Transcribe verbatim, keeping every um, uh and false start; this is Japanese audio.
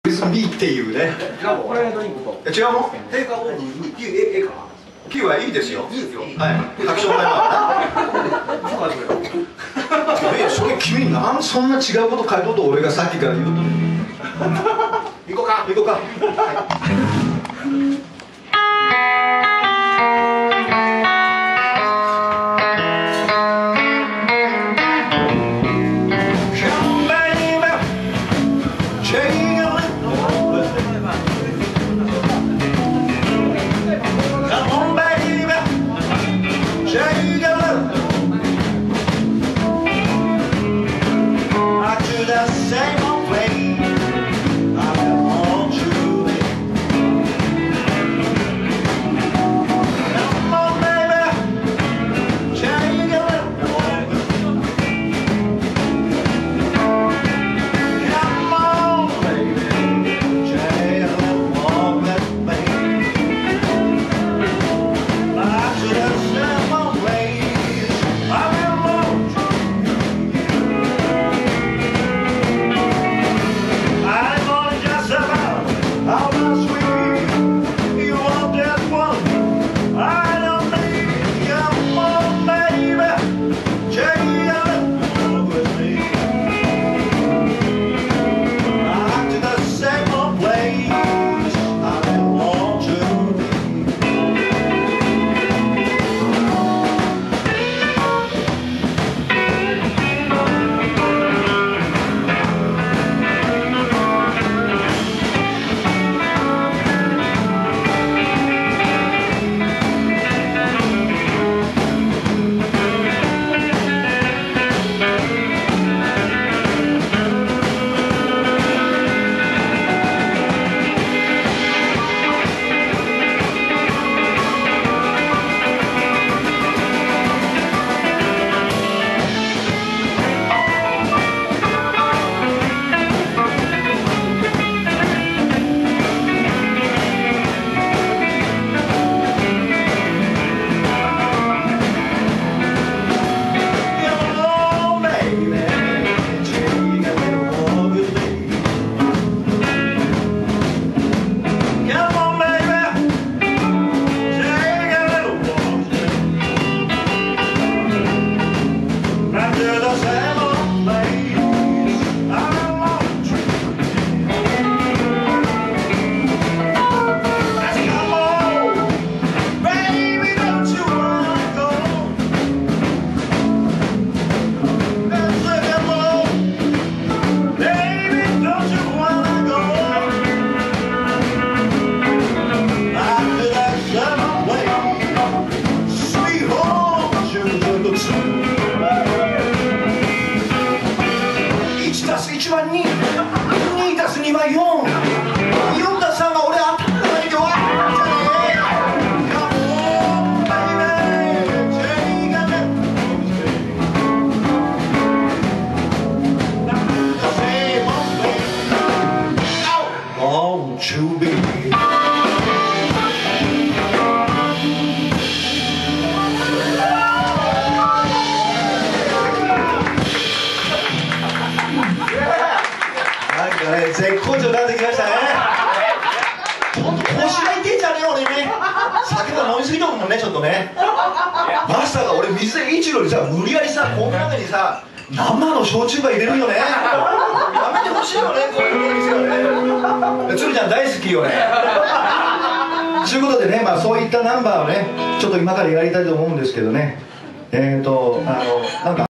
ビーっていうね。 これドリンクと。 違うの？ テイクアウトにピューええか。 ピューはいいですよ。 いいですよ。 はい。確証ないわな。え、それ君なんそんな違うこと書いとうと俺がさっきから言うと。 行こうか。 行こうか。いちはに、にたすにはよん、よんたすさんは俺頭が悪いで終わっちゃ絶好調になってきましたね。ほんと腰が痛いんじゃねえ俺ね。酒が飲みすぎとるもんねちょっとね。マスターが俺水で一度にさ無理やりさこの中にさ生の焼酎が入れるよね。やめてほしいよねこういう店はね。鶴ちゃん大好きよね。ということでね、まあそういったナンバーをねちょっと今からやりたいと思うんですけどね。えっとあのなんか